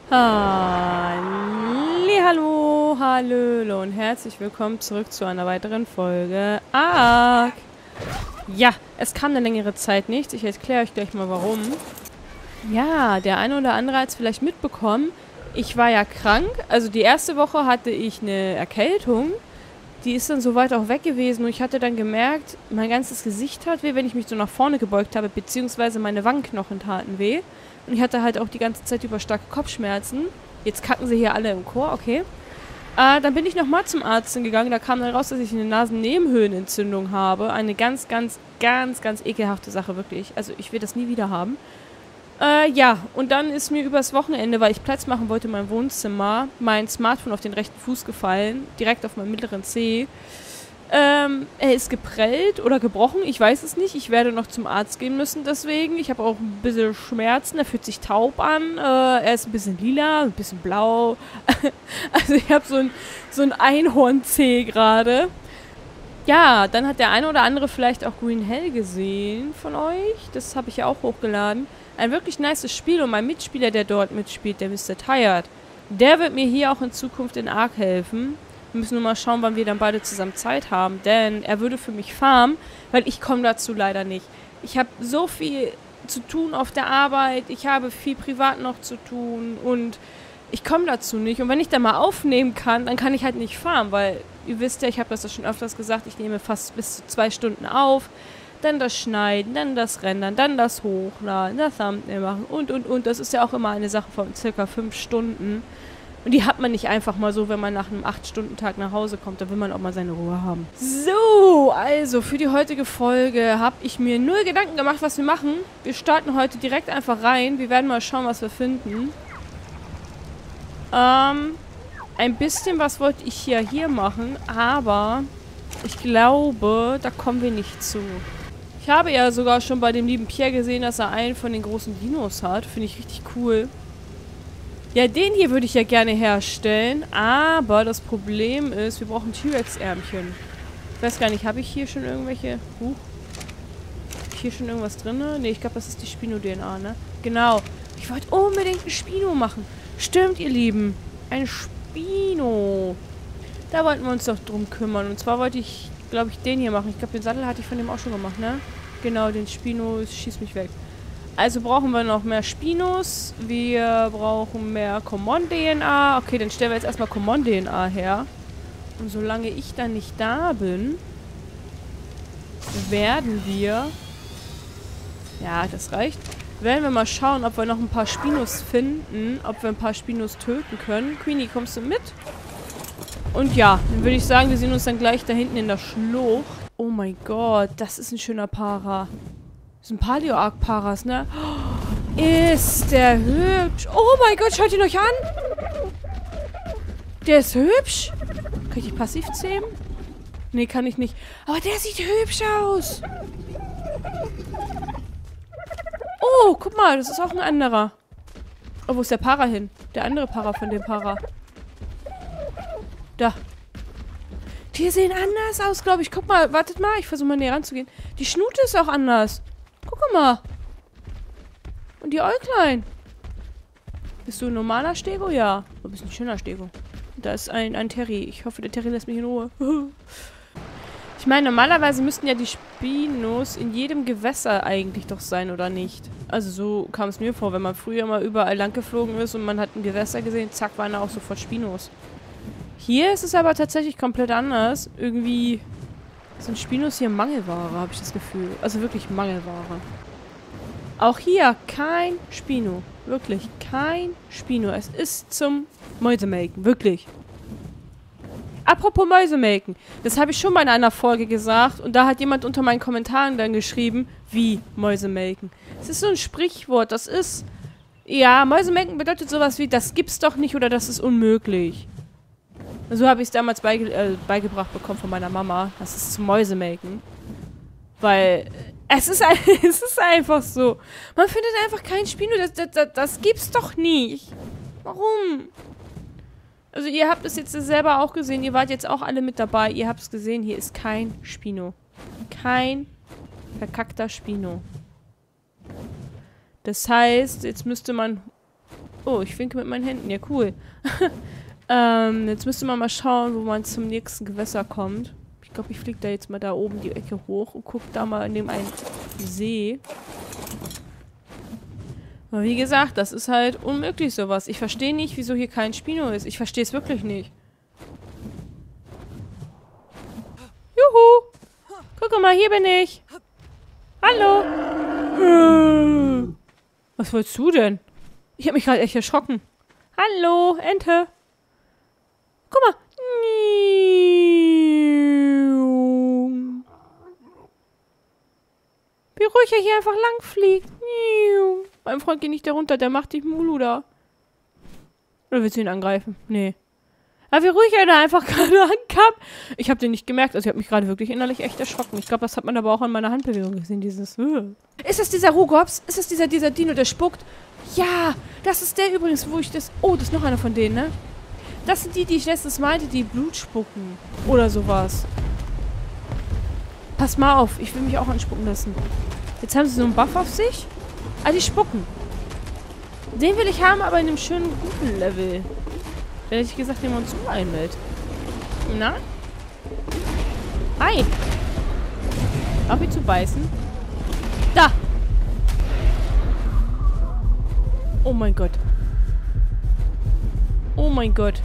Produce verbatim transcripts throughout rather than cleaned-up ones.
Hallihallo, hallöle und herzlich willkommen zurück zu einer weiteren Folge Ark. Ja, es kam eine längere Zeit nichts. Ich erkläre euch gleich mal warum. Ja, der eine oder andere hat es vielleicht mitbekommen. Ich war ja krank. Also die erste Woche hatte ich eine Erkältung. Die ist dann soweit auch weg gewesen und ich hatte dann gemerkt, mein ganzes Gesicht hat weh, wenn ich mich so nach vorne gebeugt habe, beziehungsweise meine Wangenknochen taten weh. Und ich hatte halt auch die ganze Zeit über starke Kopfschmerzen. Jetzt kacken sie hier alle im Chor, okay. Äh, dann bin ich nochmal zum Arzt gegangen, da kam dann raus, dass ich eine Nasennebenhöhlenentzündung habe. Eine ganz, ganz, ganz, ganz ekelhafte Sache, wirklich. Also ich will das nie wieder haben. Äh, ja, und dann ist mir übers Wochenende, weil ich Platz machen wollte in meinem Wohnzimmer, mein Smartphone auf den rechten Fuß gefallen, direkt auf meinen mittleren Zeh. Ähm, er ist geprellt oder gebrochen, ich weiß es nicht. Ich werde noch zum Arzt gehen müssen deswegen. Ich habe auch ein bisschen Schmerzen, er fühlt sich taub an. Äh, er ist ein bisschen lila, ein bisschen blau. Also ich habe so ein, so ein Einhornzeh gerade. Ja, dann hat der eine oder andere vielleicht auch Green Hell gesehen von euch. Das habe ich ja auch hochgeladen. Ein wirklich nices Spiel und mein Mitspieler, der dort mitspielt, der Mister Tired, der wird mir hier auch in Zukunft in Ark helfen. Wir müssen nur mal schauen, wann wir dann beide zusammen Zeit haben, denn er würde für mich farmen, weil ich komme dazu leider nicht. Ich habe so viel zu tun auf der Arbeit, ich habe viel privat noch zu tun und ich komme dazu nicht. Und wenn ich dann mal aufnehmen kann, dann kann ich halt nicht farmen, weil ihr wisst ja, ich habe das ja schon öfters gesagt, ich nehme fast bis zu zwei Stunden auf. Dann das Schneiden, dann das Rendern, dann das Hochladen, das Thumbnail machen und, und, und. Das ist ja auch immer eine Sache von circa fünf Stunden. Und die hat man nicht einfach mal so, wenn man nach einem acht Stunden Tag nach Hause kommt. Da will man auch mal seine Ruhe haben. So, also für die heutige Folge habe ich mir null Gedanken gemacht, was wir machen. Wir starten heute direkt einfach rein. Wir werden mal schauen, was wir finden. Ähm, ein bisschen was wollte ich hier, hier machen, aber ich glaube, da kommen wir nicht zu. Ich habe ja sogar schon bei dem lieben Pierre gesehen, dass er einen von den großen Dinos hat. Finde ich richtig cool. Ja, den hier würde ich ja gerne herstellen. Aber das Problem ist, wir brauchen T-Rex-Ärmchen. Ich weiß gar nicht, habe ich hier schon irgendwelche... Huch. Habe ich hier schon irgendwas drin? Ne, ich glaube, das ist die Spino-D N A, ne? Genau. Ich wollte unbedingt einen Spino machen. Stimmt, ihr Lieben. Ein Spino. Da wollten wir uns doch drum kümmern. Und zwar wollte ich... glaube ich, den hier machen. Ich glaube, den Sattel hatte ich von dem auch schon gemacht, ne? Genau, den Spino schießt mich weg. Also brauchen wir noch mehr Spinos. Wir brauchen mehr Common-D N A. Okay, dann stellen wir jetzt erstmal Common-D N A her. Und solange ich dann nicht da bin, werden wir... Ja, das reicht. Werden wir mal schauen, ob wir noch ein paar Spinos finden. Ob wir ein paar Spinos töten können. Queenie, kommst du mit? Und ja, dann würde ich sagen, wir sehen uns dann gleich da hinten in der Schlucht. Oh mein Gott, das ist ein schöner Para. Das sind Paleo-Arc-Paras, ne? Oh, ist der hübsch. Oh mein Gott, schaut ihn euch an. Der ist hübsch. Kann ich die passiv zähmen? Nee, kann ich nicht. Aber der sieht hübsch aus. Oh, guck mal, das ist auch ein anderer. Oh, wo ist der Para hin? Der andere Para von dem Para. Da. Die sehen anders aus, glaube ich. Guck mal, wartet mal. Ich versuche mal näher ranzugehen. Die Schnute ist auch anders. Guck mal. Und die Äuglein. Bist du ein normaler Stego? Ja. Du bist ein schöner Stego. Da ist ein, ein Terry. Ich hoffe, der Terry lässt mich in Ruhe. Ich meine, normalerweise müssten ja die Spinos in jedem Gewässer eigentlich doch sein, oder nicht? Also so kam es mir vor, wenn man früher mal überall lang geflogen ist und man hat ein Gewässer gesehen, zack, waren da auch sofort Spinos. Hier ist es aber tatsächlich komplett anders. Irgendwie sind Spinos hier Mangelware, habe ich das Gefühl. Also wirklich Mangelware. Auch hier kein Spino. Wirklich kein Spino. Es ist zum Mäusemelken. Wirklich. Apropos Mäusemelken. Das habe ich schon mal in einer Folge gesagt. Und da hat jemand unter meinen Kommentaren dann geschrieben, wie Mäusemelken. Es ist so ein Sprichwort. Das ist... Ja, Mäusemelken bedeutet sowas wie, das gibt's doch nicht oder das ist unmöglich. So habe ich es damals beige äh, beigebracht bekommen von meiner Mama. Das ist zum Mäusemelken. Weil es ist, ein, es ist einfach so. Man findet einfach kein Spino. Das, das, das, das gibt's doch nicht. Warum? Also ihr habt es jetzt selber auch gesehen. Ihr wart jetzt auch alle mit dabei. Ihr habt es gesehen. Hier ist kein Spino. Kein verkackter Spino. Das heißt, jetzt müsste man Oh, ich winke mit meinen Händen. Ja, cool. ähm, jetzt müsste man mal schauen, wo man zum nächsten Gewässer kommt. Ich glaube, ich fliege da jetzt mal da oben die Ecke hoch und gucke da mal neben einen See. Aber wie gesagt, das ist halt unmöglich sowas. Ich verstehe nicht, wieso hier kein Spino ist. Ich verstehe es wirklich nicht. Juhu! Guck mal, hier bin ich. Hallo! Was wolltest du denn? Ich habe mich gerade echt erschrocken. Hallo, Ente. Guck mal. Wie ruhig er hier einfach lang fliegt. Mein Freund geht nicht da runter, der macht dich Mulu da. Oder willst du ihn angreifen? Nee. Aber wie ruhig er da einfach gerade ankam. Ich habe den nicht gemerkt. Also ich habe mich gerade wirklich innerlich echt erschrocken. Ich glaube, das hat man aber auch an meiner Handbewegung gesehen. Dieses... Uh. Ist das dieser Rugops? Ist das dieser, dieser Dino, der spuckt? Ja, das ist der übrigens, wo ich das... Oh, das ist noch einer von denen, ne? Das sind die, die ich letztens meinte, die Blut spucken. Oder sowas. Pass mal auf, ich will mich auch anspucken lassen. Jetzt haben sie so einen Buff auf sich. Ah, die spucken. Den will ich haben, aber in einem schönen, guten Level. Da hätte ich gesagt, nehmen wir uns so ein mit. Na? Hi. Auf ihn zu beißen. Da! Oh mein Gott. Oh mein Gott.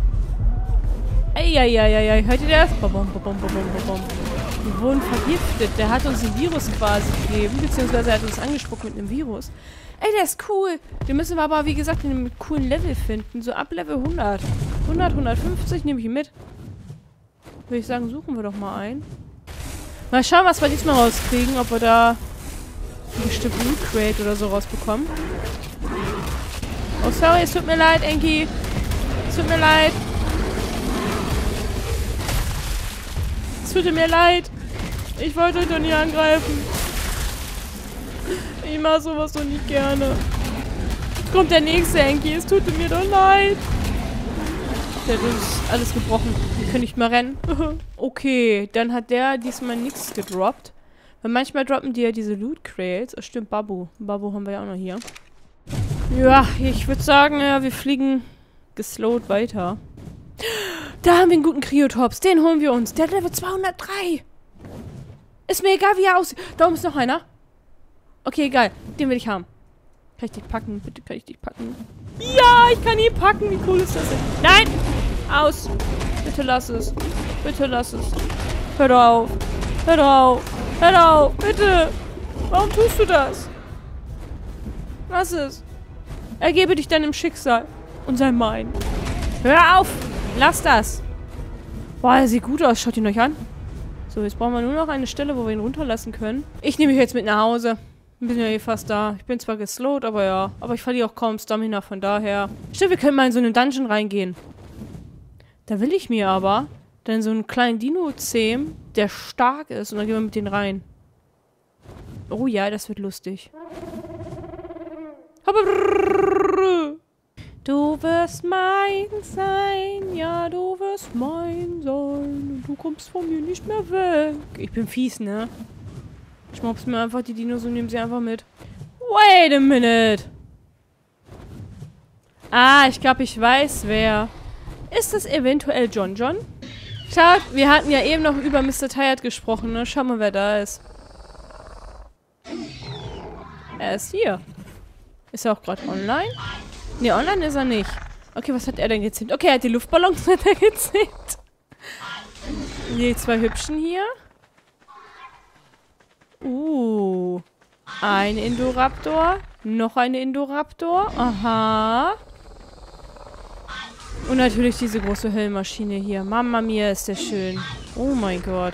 Eieieiei. Hört ihr das? Bom, bom, bom, bom, bom. Wir wurden vergiftet. Der hat uns ein Virus quasi gegeben. Beziehungsweise er hat uns angespuckt mit einem Virus. Ey, der ist cool. Den müssen wir aber, wie gesagt, in einem coolen Level finden. So ab Level hundert. hundert, hundertfünfzig nehme ich ihn mit. Würde ich sagen, suchen wir doch mal ein. Mal schauen, was wir diesmal rauskriegen. Ob wir da ein bestimmten Loot Crate oder so rausbekommen. Oh, sorry. Es tut mir leid, Enki. Es tut mir leid. Es tut mir leid. Ich wollte euch doch nie angreifen. Ich mach sowas doch nicht gerne. Jetzt kommt der nächste Enki. Es tut mir doch leid. Der hat uns alles gebrochen. Wir können nicht mehr rennen. Okay, dann hat der diesmal nichts gedroppt. Weil manchmal droppen die ja diese Loot Crates. Oh, stimmt, Babu. Babu haben wir ja auch noch hier. Ja, ich würde sagen, ja, wir fliegen geslowt weiter. Da haben wir einen guten Kryotops. Den holen wir uns. Der hat Level zweihundertdrei. Ist mir egal, wie er aussieht. Da oben ist noch einer. Okay, egal. Den will ich haben. Kann ich dich packen? Bitte kann ich dich packen. Ja, ich kann ihn packen. Wie cool ist das denn? Nein! Aus. Bitte lass es. Bitte lass es. Hör doch auf. Hör doch auf. Hör doch auf. Bitte. Warum tust du das? Lass es. Ergebe dich deinem Schicksal. Und sei mein. Hör auf. Lass das. Boah, er sieht gut aus. Schaut ihn euch an. So, jetzt brauchen wir nur noch eine Stelle, wo wir ihn runterlassen können. Ich nehme ihn jetzt mit nach Hause. Ich bin ja eh fast da. Ich bin zwar geslowt, aber ja. Aber ich verliere auch kaum Stamina, von daher. Stimmt, wir können mal in so einen Dungeon reingehen. Da will ich mir aber dann so einen kleinen Dino zähmen, der stark ist. Und dann gehen wir mit denen rein. Oh ja, das wird lustig. Du wirst mein sein, ja, du wirst mein sein. Und du kommst von mir nicht mehr weg. Ich bin fies, ne? Ich mobs mir einfach die Dinos und nehme sie einfach mit. Wait a minute. Ah, ich glaube, ich weiß, wer. Ist das eventuell John John? Schaut, wir hatten ja eben noch über Mister Tired gesprochen, ne? Schau mal, wer da ist. Er ist hier. Ist er auch gerade online? Ne, online ist er nicht. Okay, was hat er denn gezähmt? Okay, er hat die Luftballons hat er gezähmt. Die zwei Hübschen hier. Uh. Ein Indoraptor. Noch ein Indoraptor. Aha. Und natürlich diese große Höllenmaschine hier. Mama mia, ist der schön. Oh mein Gott.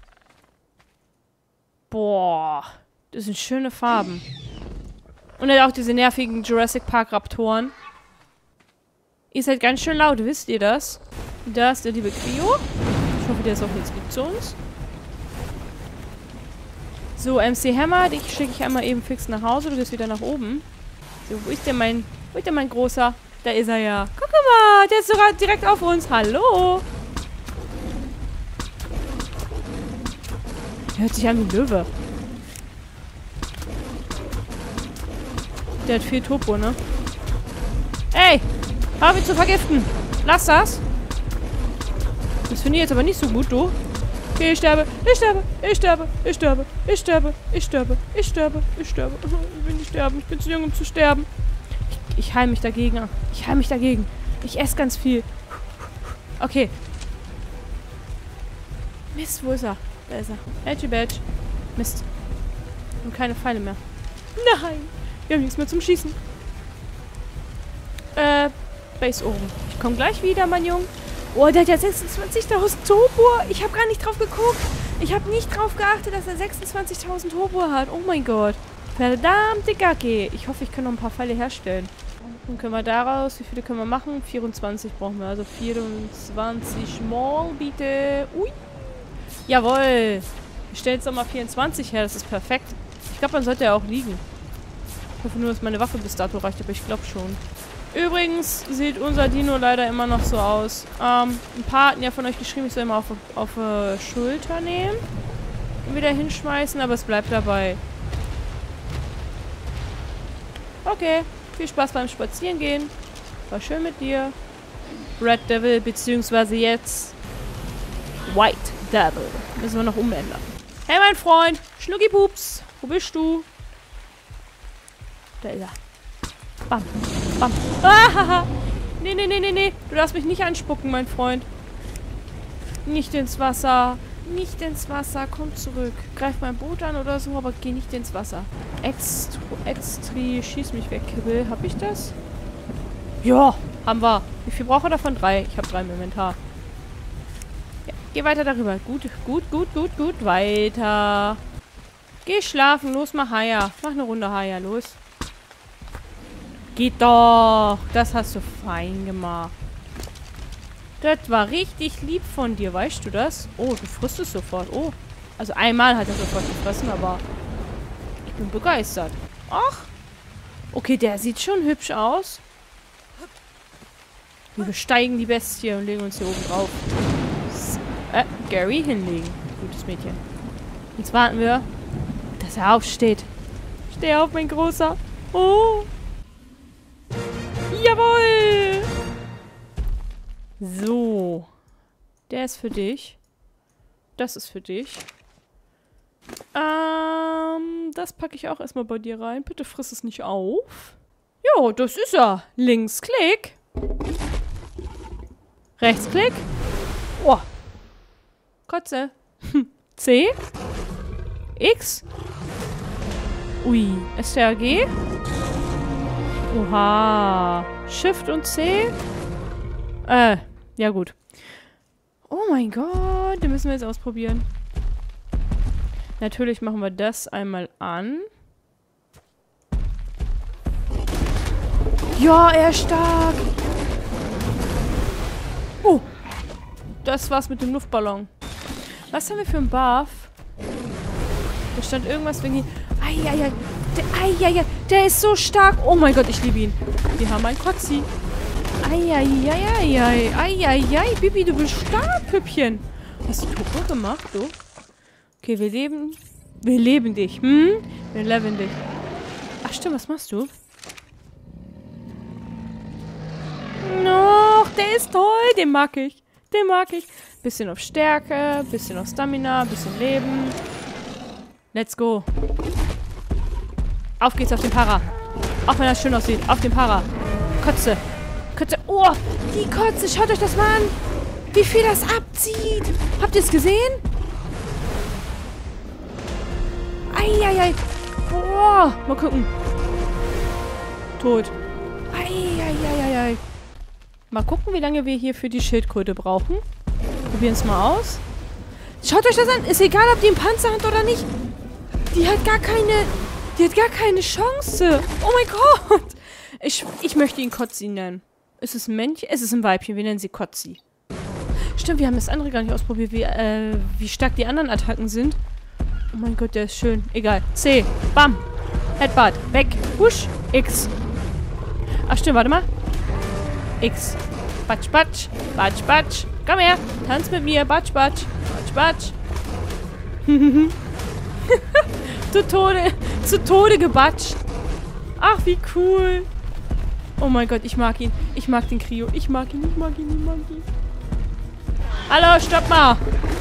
Boah. Das sind schöne Farben. Und dann auch diese nervigen Jurassic Park Raptoren. Ihr seid ganz schön laut, wisst ihr das? Da ist der liebe Cryo. Ich hoffe, der ist auch jetzt lieb zu uns. So, M C Hammer, dich schicke ich einmal eben fix nach Hause. Du gehst wieder nach oben. So, wo ist denn mein... Wo ist denn mein Großer? Da ist er ja. Guck mal, der ist sogar direkt auf uns. Hallo. Der hört sich an wie ein Löwe. Der hat viel Topo, ne? Ey! Hör mich zu vergiften! Lass das! Das finde ich jetzt aber nicht so gut, du. Okay, ich sterbe, ich sterbe, ich sterbe, ich sterbe, ich sterbe, ich sterbe, ich sterbe, ich sterbe. Ich will nicht sterben, ich bin zu jung, um zu sterben. Ich, ich heile mich dagegen. Ich heile mich dagegen. Ich esse ganz viel. Okay. Mist, wo ist er? Da ist er. Edgy Badge. Mist. Und keine Pfeile mehr. Nein! Wir haben nichts mehr zum Schießen. Äh, Base oben. Ich komme gleich wieder, mein Junge. Oh, der hat ja sechsundzwanzigtausend Tobur. Ich habe gar nicht drauf geguckt. Ich habe nicht drauf geachtet, dass er sechsundzwanzigtausend Tobur hat. Oh mein Gott. Verdammte Gacke. Ich hoffe, ich kann noch ein paar Pfeile herstellen. Dann können wir daraus, wie viele können wir machen? vierundzwanzig brauchen wir. Also vierundzwanzig Mal, bitte. Ui. Jawohl. Ich stelle jetzt nochmal vierundzwanzig her. Das ist perfekt. Ich glaube, dann sollte er auch liegen. Ich hoffe nur, dass meine Waffe bis dato reicht, aber ich glaube schon. Übrigens sieht unser Dino leider immer noch so aus. Ähm, ein paar hatten ja von euch geschrieben, ich soll ihn mal auf, auf äh, Schulter nehmen und wieder hinschmeißen, aber es bleibt dabei. Okay, viel Spaß beim Spazierengehen. War schön mit dir. Red Devil, beziehungsweise jetzt White Devil. Müssen wir noch umändern. Hey, mein Freund, Schnuckipups, wo bist du? Da ist er. Bam, bam. Ah, nee, nee, nee, nee, nee. Du darfst mich nicht anspucken, mein Freund. Nicht ins Wasser. Nicht ins Wasser. Komm zurück. Greif mein Boot an oder so, aber geh nicht ins Wasser. Extri, Extri, schieß mich weg, Kibbel. Hab ich das? Ja, haben wir. Wie viel brauche ich davon? Drei. Ich habe drei im Inventar. Ja, geh weiter darüber. Gut, gut, gut, gut, gut. Weiter. Geh schlafen. Los, mach Haier. Mach eine Runde Haier. Los. Geht doch. Das hast du fein gemacht. Das war richtig lieb von dir. Weißt du das? Oh, du frisst es sofort. Oh. Also einmal hat er sofort gefressen, aber ich bin begeistert. Ach. Okay, der sieht schon hübsch aus. Wir besteigen die Bestie und legen uns hier oben drauf. Äh, Gary hinlegen. Gutes Mädchen. Jetzt warten wir, dass er aufsteht. Steh auf, mein Großer. Oh. Jawohl! So. Der ist für dich. Das ist für dich. Ähm, das packe ich auch erstmal bei dir rein. Bitte friss es nicht auf. Jo, das ist er. Linksklick. Rechtsklick. Oh. Kotze. C. X. Ui. S T R G. Oha. Shift und C. Äh, ja gut. Oh mein Gott, den müssen wir jetzt ausprobieren. Natürlich machen wir das einmal an. Ja, er ist stark. Oh. Das war's mit dem Luftballon. Was haben wir für einen Buff? Da stand irgendwas wegen... Eieiei. Der, eieiei. Der ist so stark. Oh mein Gott, ich liebe ihn. Wir haben einen Kotzi. Eieiei. Eieiei. Bibi, du bist stark, Püppchen. Hast du Turbo gemacht, du? Okay, wir leben... Wir leben dich. Hm? Wir leben dich. Ach stimmt, was machst du? Noch, der ist toll. Den mag ich. Den mag ich. Bisschen auf Stärke, bisschen auf Stamina, bisschen Leben. Let's go. Auf geht's auf den Para. Auch wenn das schön aussieht. Auf den Para. Kotze. Kotze. Oh, die Kotze. Schaut euch das mal an. Wie viel das abzieht. Habt ihr es gesehen? Eieiei. Boah. Mal gucken. Tot. Eieiei. Mal gucken, wie lange wir hier für die Schildkröte brauchen. Probieren es mal aus. Schaut euch das an. Ist egal, ob die einen Panzer hat oder nicht. Die hat gar keine... Die hat gar keine Chance. Oh mein Gott. Ich, ich möchte ihn Kotzi nennen. Ist es ein Männchen? Es ist ein Weibchen. Wir nennen sie Kotzi. Stimmt, wir haben das andere gar nicht ausprobiert, wie, äh, wie stark die anderen Attacken sind. Oh mein Gott, der ist schön. Egal. C. Bam. Headbutt. Weg. Husch. X. Ach stimmt, warte mal. X. Batsch, batsch. Batsch, batsch. Komm her. Tanz mit mir. Batsch, batsch. Batsch, batsch. zu Tode. Zu Tode gebatscht. Ach, wie cool. Oh mein Gott, ich mag ihn. Ich mag den Krio. Ich mag ihn, ich mag ihn, ich mag ihn. Hallo, stopp mal!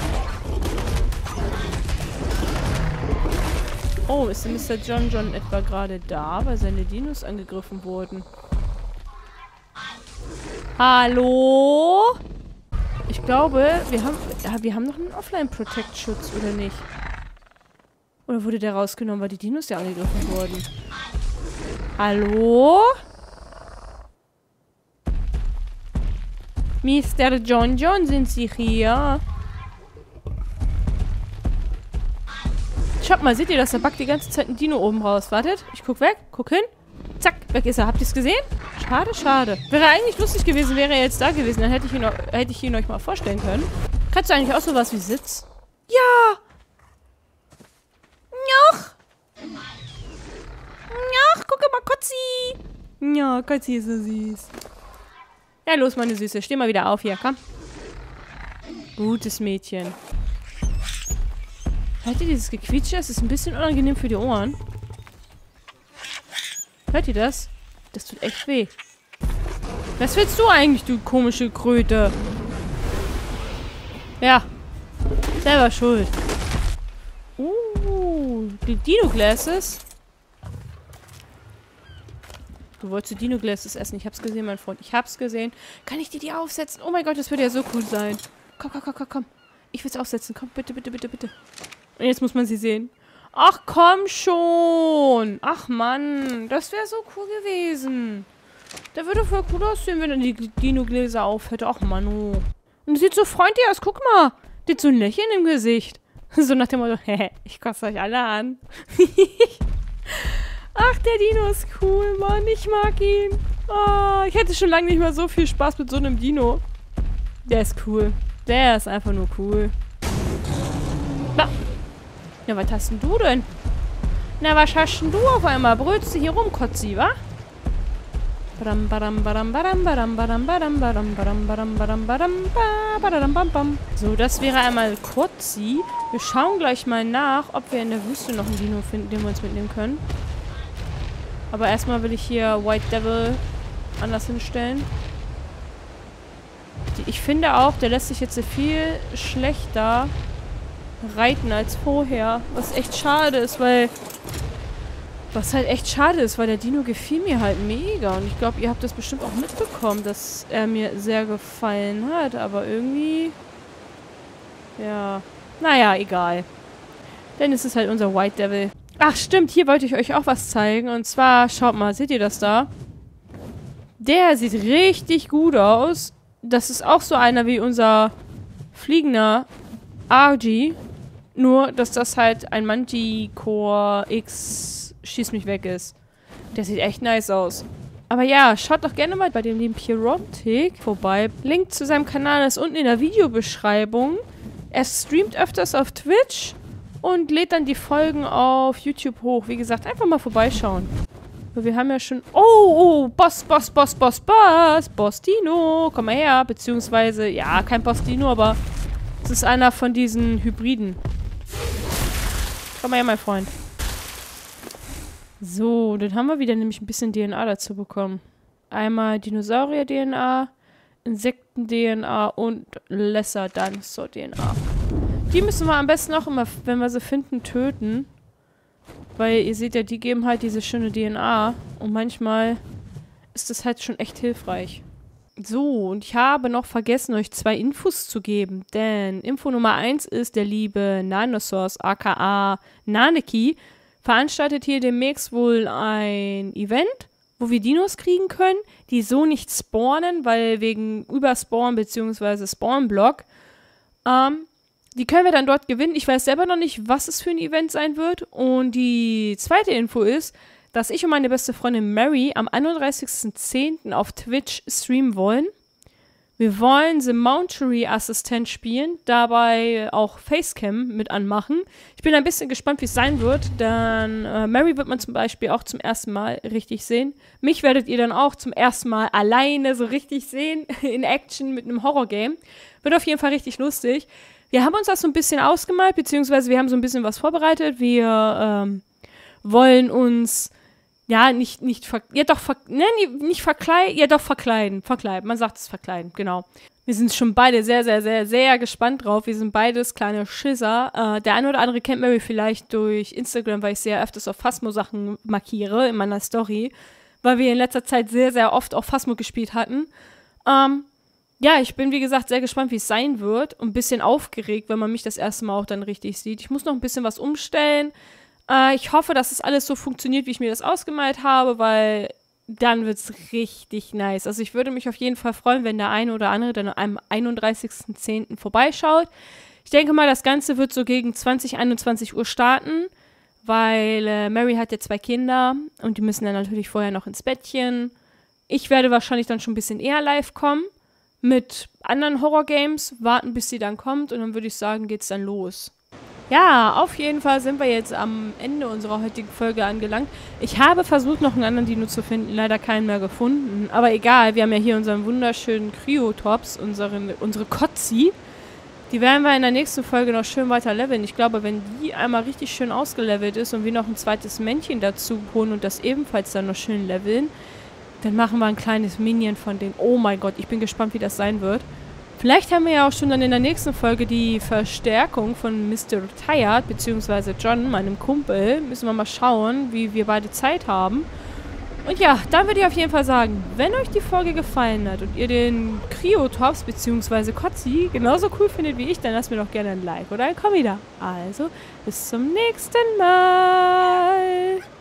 Oh, ist der Mister John John etwa gerade da, weil seine Dinos angegriffen wurden? Hallo? Ich glaube, wir haben, ja, wir haben noch einen Offline-Protect-Schutz, oder nicht? Oder wurde der rausgenommen, weil die Dinos ja angegriffen wurden? Hallo? Mister John John, sind Sie hier? Schaut mal, seht ihr das? Da backt die ganze Zeit ein Dino oben raus. Wartet, ich guck weg, guck hin. Zack, weg ist er. Habt ihr es gesehen? Schade, schade. Wäre eigentlich lustig gewesen, wäre er jetzt da gewesen. Dann hätte ich ihn, hätte ich ihn euch mal vorstellen können. Kannst du eigentlich auch sowas wie Sitz? Ja! Njoch! Njoch, guck mal, Kotzi! Ja, Kotzi ist so süß. Ja, los, meine Süße. Steh mal wieder auf hier, komm. Gutes Mädchen. Hört ihr dieses Gequietsche? Es ist ein bisschen unangenehm für die Ohren. Hört ihr das? Das tut echt weh. Was willst du eigentlich, du komische Kröte? Ja. Selber schuld. Uh, die Dino-Glasses. Du wolltest die Dino-Glasses essen. Ich hab's gesehen, mein Freund. Ich hab's gesehen. Kann ich dir die aufsetzen? Oh mein Gott, das würde ja so cool sein. Komm, komm, komm, komm, komm. Ich will's aufsetzen. Komm, bitte, bitte, bitte, bitte. Und jetzt muss man sie sehen. Ach, komm schon. Ach, Mann. Das wäre so cool gewesen. Der würde voll cool aussehen, wenn er die Dino-Gläser aufhätte. Ach, Manu. Und sieht so freundlich aus. Guck mal. Die hat so ein Lächeln im Gesicht. So nach dem Motto, hä, ich koste euch alle an. Ach, der Dino ist cool, Mann. Ich mag ihn. Oh, ich hätte schon lange nicht mehr so viel Spaß mit so einem Dino. Der ist cool. Der ist einfach nur cool. Na. Ja, was hast denn du denn? Na, was hast denn du auf einmal? Brüllst du hier rum, Kotzi, wa? Badam, badam, badam, badam, badam, badam, badam, badam, badam, badam, badam, badam, badam, badam, badam. So, das wäre einmal Kotzi. Wir schauen gleich mal nach, ob wir in der Wüste noch einen Dino finden, den wir uns mitnehmen können. Aber erstmal will ich hier White Devil anders hinstellen. Die, ich finde auch, der lässt sich jetzt viel schlechter reiten als vorher. Was echt schade ist, weil... Was halt echt schade ist, weil der Dino gefiel mir halt mega. Und ich glaube, ihr habt das bestimmt auch mitbekommen, dass er mir sehr gefallen hat. Aber irgendwie... Ja... Naja, egal. Denn es ist halt unser White Devil. Ach, stimmt. Hier wollte ich euch auch was zeigen. Und zwar, schaut mal, seht ihr das da? Der sieht richtig gut aus. Das ist auch so einer wie unser fliegender R G. Nur, dass das halt ein Manticore X Schieß mich weg ist. Der sieht echt nice aus. Aber ja, schaut doch gerne mal bei dem lieben Pierotic vorbei. Link zu seinem Kanal ist unten in der Videobeschreibung. Er streamt öfters auf Twitch und lädt dann die Folgen auf YouTube hoch. Wie gesagt, einfach mal vorbeischauen. Wir haben ja schon... Oh, oh, Boss, Boss, Boss, Boss, Boss. Boss Dino, komm mal her. Beziehungsweise, ja, kein Boss Dino, aber es ist einer von diesen Hybriden. Komm mal her, mein Freund. So, dann haben wir wieder nämlich ein bisschen D N A dazu bekommen. Einmal Dinosaurier-D N A, Insekten-D N A und Lesser-Dinosaur-D N A. Die müssen wir am besten auch immer, wenn wir sie finden, töten. Weil ihr seht ja, die geben halt diese schöne D N A. Und manchmal ist das halt schon echt hilfreich. So, und ich habe noch vergessen, euch zwei Infos zu geben. Denn Info Nummer eins ist, der liebe Nanosaurus, aka Naneki, veranstaltet hier demnächst wohl ein Event, wo wir Dinos kriegen können, die so nicht spawnen, weil wegen Überspawn bzw. Spawnblock. Ähm, die können wir dann dort gewinnen. Ich weiß selber noch nicht, was es für ein Event sein wird. Und die zweite Info ist, dass ich und meine beste Freundin Mary am einunddreißigsten zehnten auf Twitch streamen wollen. Wir wollen The Monterey Assistant spielen, dabei auch Facecam mit anmachen. Ich bin ein bisschen gespannt, wie es sein wird, denn äh, Mary wird man zum Beispiel auch zum ersten Mal richtig sehen. Mich werdet ihr dann auch zum ersten Mal alleine so richtig sehen, in Action mit einem Horror-Game. Wird auf jeden Fall richtig lustig. Wir haben uns das so ein bisschen ausgemalt, beziehungsweise wir haben so ein bisschen was vorbereitet. Wir ähm, wollen uns Ja, nicht, nicht, ver ja doch, ver ne, nicht verkleiden, ja doch verkleiden, verkleiden, man sagt es verkleiden, genau. Wir sind schon beide sehr, sehr, sehr, sehr gespannt drauf. Wir sind beides kleine Schisser. Äh, der eine oder andere kennt Mary vielleicht durch Instagram, weil ich sehr öfters auf Phasmo-Sachen markiere in meiner Story, weil wir in letzter Zeit sehr, sehr oft auch Phasmo gespielt hatten. Ähm, ja, ich bin, wie gesagt, sehr gespannt, wie es sein wird und ein bisschen aufgeregt, wenn man mich das erste Mal auch dann richtig sieht. Ich muss noch ein bisschen was umstellen. Äh, ich hoffe, dass es alles so funktioniert, wie ich mir das ausgemalt habe, weil dann wird es richtig nice. Also ich würde mich auf jeden Fall freuen, wenn der eine oder andere dann am einunddreißigsten zehnten vorbeischaut. Ich denke mal, das Ganze wird so gegen zwanzig, einundzwanzig Uhr starten, weil äh, Mary hat ja zwei Kinder und die müssen dann natürlich vorher noch ins Bettchen. Ich werde wahrscheinlich dann schon ein bisschen eher live kommen mit anderen Horror-Games, warten, bis sie dann kommt und dann würde ich sagen, geht's dann los. Ja, auf jeden Fall sind wir jetzt am Ende unserer heutigen Folge angelangt. Ich habe versucht, noch einen anderen Dino zu finden, leider keinen mehr gefunden. Aber egal, wir haben ja hier unseren wunderschönen Kryotops, unseren, unsere Kotzi. Die werden wir in der nächsten Folge noch schön weiter leveln. Ich glaube, wenn die einmal richtig schön ausgelevelt ist und wir noch ein zweites Männchen dazu holen und das ebenfalls dann noch schön leveln, dann machen wir ein kleines Minion von denen. Oh mein Gott, ich bin gespannt, wie das sein wird. Vielleicht haben wir ja auch schon dann in der nächsten Folge die Verstärkung von Mister Tired, beziehungsweise John, meinem Kumpel. Müssen wir mal schauen, wie wir beide Zeit haben. Und ja, dann würde ich auf jeden Fall sagen, wenn euch die Folge gefallen hat und ihr den Kryotops, beziehungsweise Kotzi, genauso cool findet wie ich, dann lasst mir doch gerne ein Like oder ein Kommi da. Also, bis zum nächsten Mal.